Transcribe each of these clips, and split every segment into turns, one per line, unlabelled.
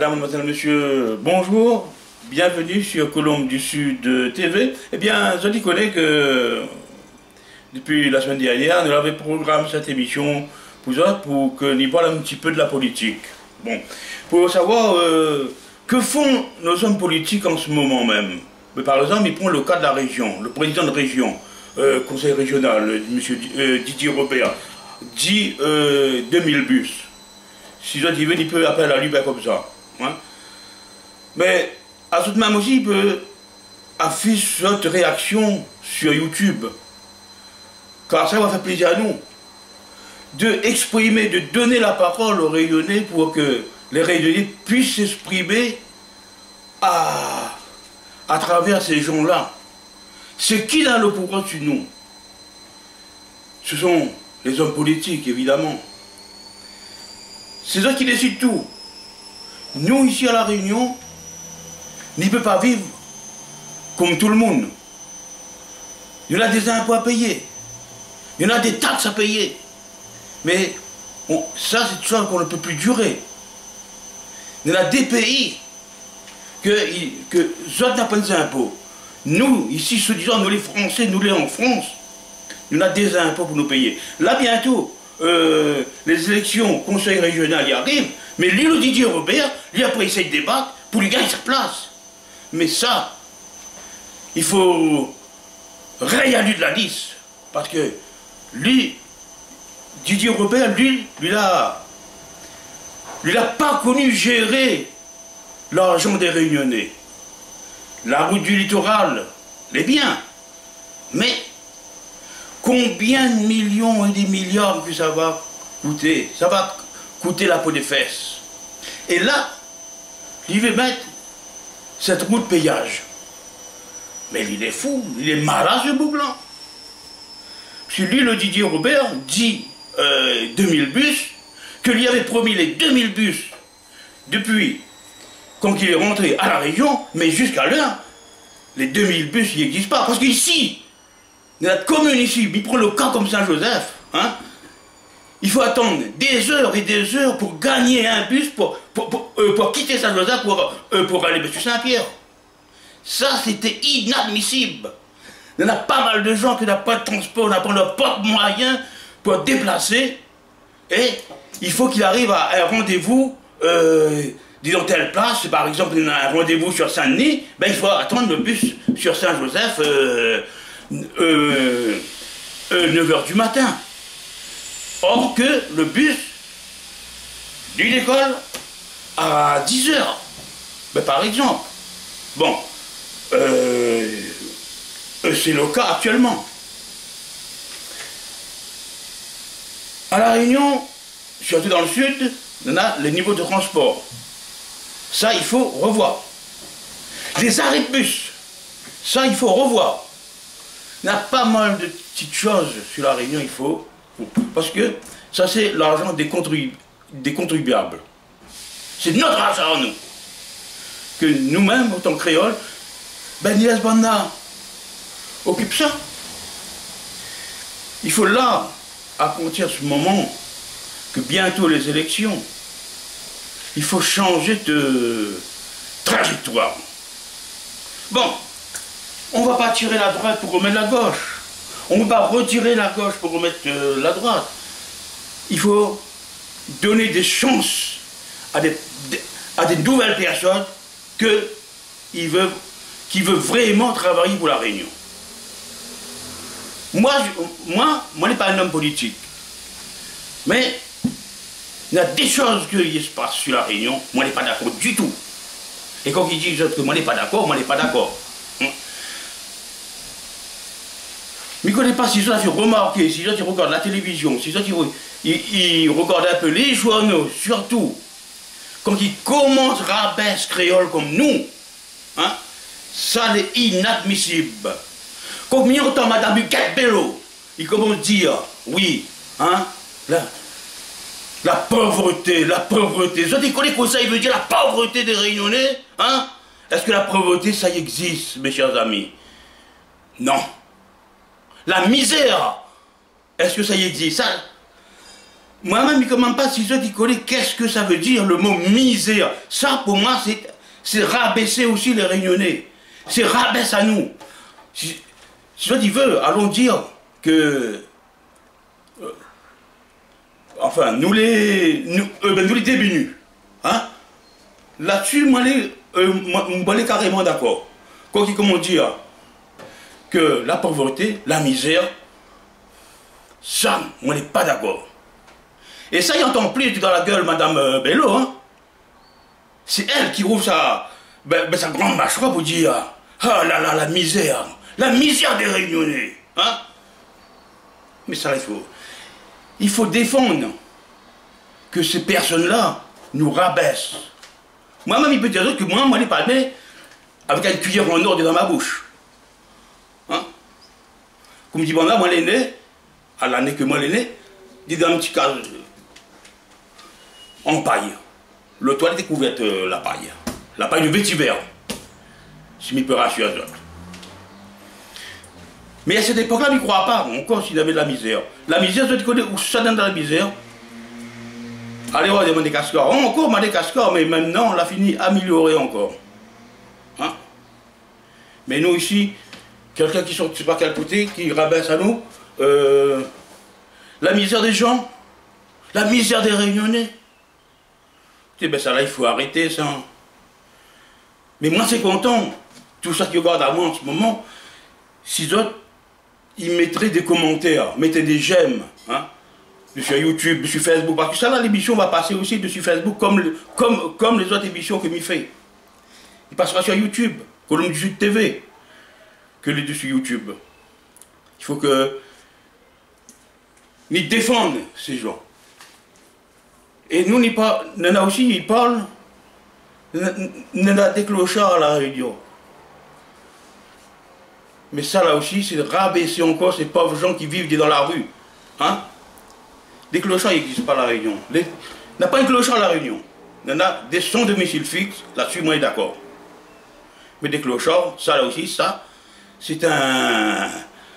Madame, mademoiselle, monsieur, bonjour. Bienvenue sur Colombe du Sud TV. Eh bien, je dis que depuis la semaine dernière, nous avons programmé cette émission pour que nous parlions un petit peu de la politique. Bon, pour savoir que font nos hommes politiques en ce moment même. Mais par exemple, ils prennent le cas de la région, le président de région, conseil régional, monsieur Didier Robert, dit 2000 bus. Si je dis, il peut appeler à la lui comme ça. Hein? Mais à tout de même aussi, il peut afficher notre réaction sur YouTube. Car ça va faire plaisir à nous. De exprimer, de donner la parole aux Réunionnais pour que les Réunionnais puissent s'exprimer à travers ces gens-là. C'est qui a le pouvoir sur nous? Ce sont les hommes politiques, évidemment. C'est eux qui décident tout. Nous, ici à La Réunion, n'y peut pas vivre comme tout le monde. Il y en a des impôts à payer. Il y en a des taxes à payer. Mais ça, c'est une chose qu'on ne peut plus durer. Il y en a des pays que eux n'ont pas des impôts. Nous, ici, se disant, nous les Français, nous les en France, il y en a des impôts pour nous payer. Là, bientôt, les élections conseil régional y arrivent, mais lui, le Didier Robert, lui, après, il essaie de débattre pour lui gagner sa place. Mais ça, il faut rayer lui de la liste. Parce que lui, Didier Robert, lui n'a pas connu gérer l'argent des Réunionnais. La route du littoral, les biens. Mais combien de millions et des milliards que ça va coûter? Ça va coûter la peau des fesses. Et là, il veut mettre cette route péage. Mais il est fou, il est malade ce bouc-là. Parce que lui, le Didier Robert, dit 2000 bus, que lui avait promis les 2000 bus depuis quand il est rentré à la région, mais jusqu'à l'heure, les 2000 bus, ils n'existent pas. Parce qu'ici, dans notre commune ici, il prend le cas comme Saint-Joseph, hein, il faut attendre des heures et des heures pour gagner un bus, pour quitter Saint-Joseph, pour aller sur Saint-Pierre. Ça, c'était inadmissible. Il y en a pas mal de gens qui n'ont pas de transport, n'ont pas de moyens pour déplacer. Et il faut qu'il arrive à un rendez-vous, disons telle place, par exemple, il y a un rendez-vous sur Saint-Denis, ben, il faut attendre le bus sur Saint-Joseph 9h du matin. Or que le bus d'une école à 10h, ben, par exemple. Bon, c'est le cas actuellement. À La Réunion, surtout dans le sud, on a les niveaux de transport. Ça, il faut revoir. Les arrêts de bus, ça, il faut revoir. Il y a pas mal de petites choses sur La Réunion, il faut. Parce que ça, c'est l'argent des contribuables. C'est notre argent à nous. Que nous-mêmes, en tant que créoles, ben, Niels Banda occupe ça. Il faut là, à partir de ce moment, que bientôt les élections, il faut changer de trajectoire. Bon, on ne va pas tirer la droite pour remettre la gauche. On ne va pas retirer la gauche pour remettre la droite. Il faut donner des chances à des nouvelles personnes qui veulent vraiment travailler pour La Réunion. Moi, je n'ai pas un homme politique. Mais il y a des choses qui se passent sur La Réunion, moi, je n'ai pas d'accord du tout. Et quand ils disent que moi, je n'ai pas d'accord, moi, je n'ai pas d'accord. Mais je ne connais pas si ça, tu remarques, si ça, tu regardes la télévision, si ça, tu regardes un peu les journaux, surtout, quand ils commencent à rabaisser créole comme nous, hein, ça, c'est inadmissible. Quand on entend Madame Huguette Bello, il commence à dire, oui, hein, la pauvreté, la pauvreté. Vous connaissez quoi ça, il veut dire la pauvreté des Réunionnais, hein? Est-ce que la pauvreté, ça existe, mes chers amis? Non. La misère, est-ce que ça existe? Ça, Moi-même, je ne comprends pas si je connais qu'est-ce que ça veut dire le mot misère. Ça, pour moi, c'est rabaisser aussi les Réunionnais. C'est rabaisser à nous. Si je veux, allons dire que... enfin, nous les démunis. Hein? Là-dessus, moi, je suis carrément d'accord. Comment dire que la pauvreté, la misère, ça, moi, je n'est pas d'accord. Et ça, il entend plus dans la gueule, Madame Bello. Hein? C'est elle qui ouvre sa grande mâchoire pour dire ah là là, la misère des Réunionnais. Hein? Mais ça, il faut défendre que ces personnes-là nous rabaissent. Moi-même, il peut dire que moi, je parlé avec une cuillère en or dans ma bouche. Hein? Comme dit, bon là, moi, l'aîné, à l'année que moi, l'aîné, dit dans un petit cas en paille. Le toilette est couverte la paille de vétiver. Si je peux rassurer les autres. Mais à cette époque-là, je ne crois pas encore s'il avait de la misère. La misère, je te connais où ça donne dans la misère. Allez, on va demander des cascars. On a encore demandé des cascars, mais maintenant, on l'a fini amélioré encore. Hein? Mais nous, ici, quelqu'un qui sort, je ne sais pas quel côté, qui rabaisse à nous, la misère des gens, la misère des Réunionnais. Tu sais, ben ça là, il faut arrêter ça. Mais moi, c'est content. Tout ça qui regarde à moi en ce moment, si d'autres, ils mettraient des commentaires, mettaient des j'aime, hein, sur YouTube, sur Facebook, parce que ça là, l'émission va passer aussi dessus Facebook, comme les autres émissions que m'y fait. Il passera sur YouTube, Colombe du Sud TV, que les deux sur YouTube. Il faut que nous défendons ces gens. Et nous, nous aussi, ils parlent, nous avons des clochards à la Réunion. Mais ça, là aussi, c'est de rabaisser encore ces pauvres gens qui vivent dans la rue. Hein? Des clochards, ils n'existent pas à la Réunion. Il n'y a pas un clochard à la Réunion. Il y en a des sans domicile fixe, là-dessus, moi, je suis d'accord. Mais des clochards, ça, là aussi, ça, c'est un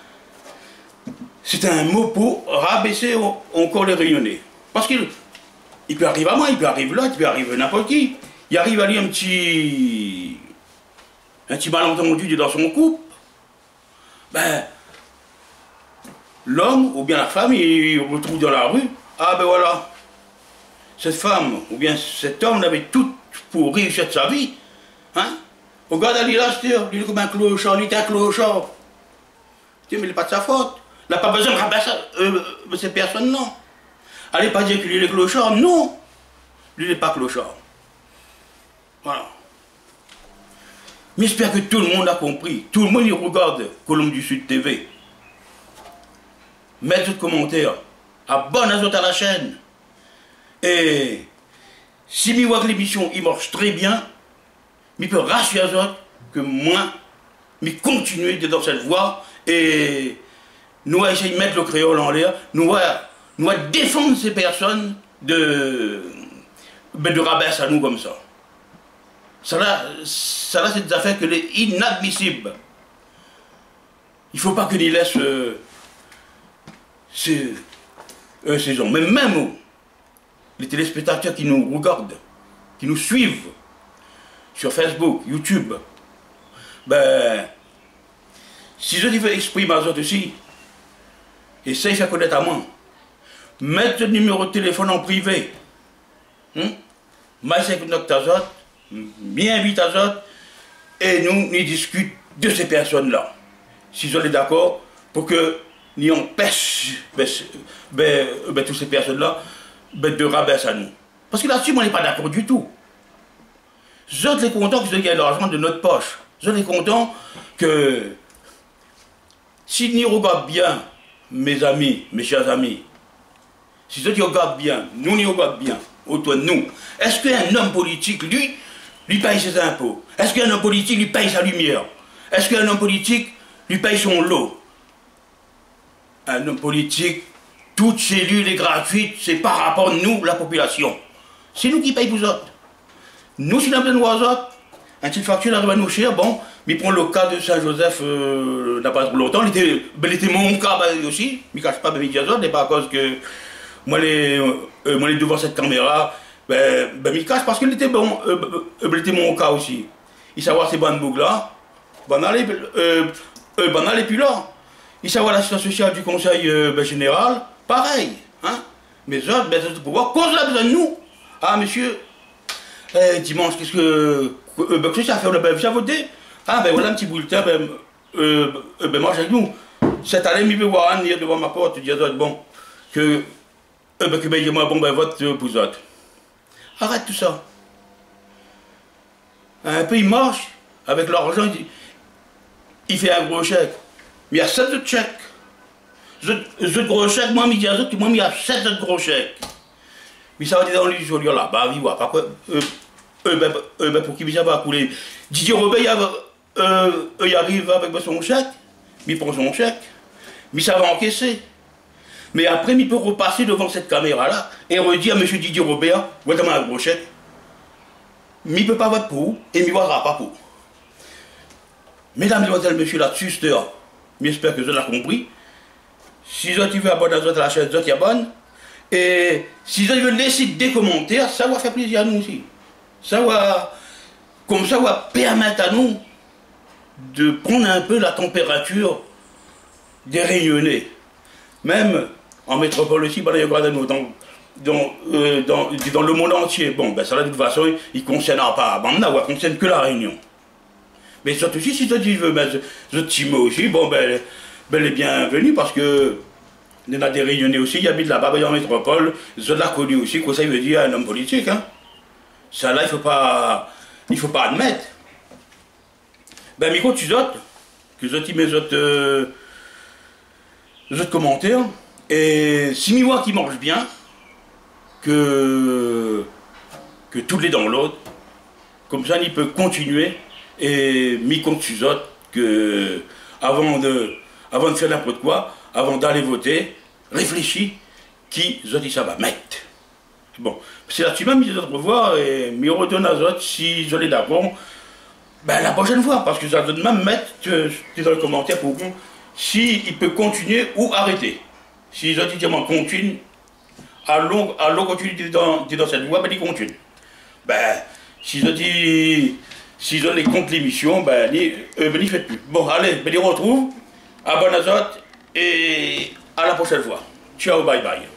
mot pour rabaisser encore les Réunionnais. Parce qu'il peut arriver à moi, il peut arriver là, il peut arriver à n'importe qui. Il arrive à lui un petit malentendu dans son couple. Ben, l'homme ou bien la femme, il retrouve dans la rue. Ah ben voilà, cette femme ou bien cet homme avait tout pour réussir de sa vie. Hein? Regarde, il est comme un clochard, il est un clochard. Mais il n'est pas de sa faute. Il n'a pas besoin de rabaisser ces personnes, non. Allez pas dire qu'il est clochard, non. Lui, il n'est pas clochard. Voilà. Mais j'espère que tout le monde a compris. Tout le monde y regarde Colombe du Sud TV. Mettez de commentaires. Abonnez-vous à la chaîne. Et si je vois que l'émission marche très bien, je peux rassurer les autres que moi, je continue dans cette voie et nous allons essayer de mettre le créole en l'air. Nous allons défendre ces personnes de rabaisser à nous comme ça. Ça là, c'est des affaires que les inadmissibles. Il ne faut pas que les laissent ces gens. Mais même les téléspectateurs qui nous regardent, qui nous suivent sur Facebook, YouTube, ben, si je veux exprimer à eux aussi, essaye de faire connaître à moi. Mettre le numéro de téléphone en privé. Moi, c'est notre autres. Bien vite à autres, et nous discutons de ces personnes-là. Si on est d'accord, pour que nous empêchions toutes ces personnes-là de rabaisser à nous. Parce que là-dessus, on n'est pas d'accord du tout. Je suis content que je gagne l'argent de notre poche. Je suis content que si nous regardons bien, mes amis, mes chers amis, si je regarde bien, nous regardons bien, autour de nous, est-ce qu'un homme politique, lui paye ses impôts? Est-ce qu'un homme politique lui paye sa lumière? Est-ce qu'un homme politique lui paye son lot? Un homme politique, toute cellule est gratuite, c'est par rapport à nous, la population. C'est nous qui payons pour autres. Nous, si nous avons besoin autres, un petit facture arrive à nous cher, bon, mais pour le cas de Saint-Joseph, n'a pas trop longtemps, il était mon cas aussi, je ne cache pas mes médias autres, n'est pas à cause que moi, les devant cette caméra, il cache parce qu'il était bon, il était mon cas aussi. Il savoir ces bandes boucles là, banal et puis là. Il savoir l'assistance sociale du conseil général, pareil. Hein? Mais autres, c'est pouvoir, cause la besoin de nous. Ah, monsieur, dimanche, qu'est-ce que ça fait? On a bien voté. Ah, ben voilà un petit bulletin, mange avec nous. Cette année, il peut voir un devant ma porte, dire bon, que moi, bon, vote pour eux autres. Arrête tout ça. Un peu, il marche, avec l'argent, il fait un gros chèque. Mais il y a 7 autres chèques. Ce gros chèque, moi, il y a 7 autres gros chèques. Mais ça va dire dans l'usure là-bas, il voit pas quoi. Pour qui ça va couler. Didier Robert, il arrive avec son chèque, il prend son chèque, mais ça va encaisser. Mais après, il peut repasser devant cette caméra-là et redire à M. Didier Robert, voilà un gros chèque. Mais il ne peut pas voter pour, et il ne voudra pas pour. Mesdames et messieurs, monsieur là-dessus, j'espère que vous l'avez compris. Si vous avez abonné à la chaîne, vous êtes abonné. Et si vous avez laissé des commentaires, ça va faire plaisir à nous aussi. Comme ça va permettre à nous de prendre un peu la température des Réunionnais. Même en métropole aussi, dans le monde entier. Bon, ben ça de toute façon, il ne concerne pas Bamna, il ne concerne que la Réunion. Mais surtout si tu veux mettre ce petit mot aussi, bon, ben les bienvenus parce que il y en a des Réunionnais aussi, ils habitent là-bas, en métropole, je l'ai connu aussi, quoi ça veut dire un homme politique. Hein. Ça là, il ne faut pas admettre. Ben, mais quand tu autres, que je mes autres commentaires, et si mi vois qui marche bien, que tous les dans l'autre, comme ça, il peut continuer, et mi compte sur autres, que avant de faire n'importe quoi, avant d'aller voter, réfléchis qui ça va mettre. Bon, c'est là-dessus même, ils doivent revoir et me redonne à autres si je l'ai d'accord. Ben la prochaine fois, parce que ça doit même mettre dans les commentaires pour vous s'il peut continuer ou arrêter. Si ils ont dit continue, allons continuer dans cette voie, ben ils continuent. Ben, s'ils ont les comptes l'émission, ben ils font plus. Bon, allez, ben ils retrouvent, abonnez-vous et à la prochaine fois. Ciao, bye bye.